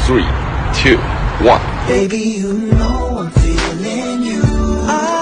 3, 2, 1. Baby, you know I'm feeling you.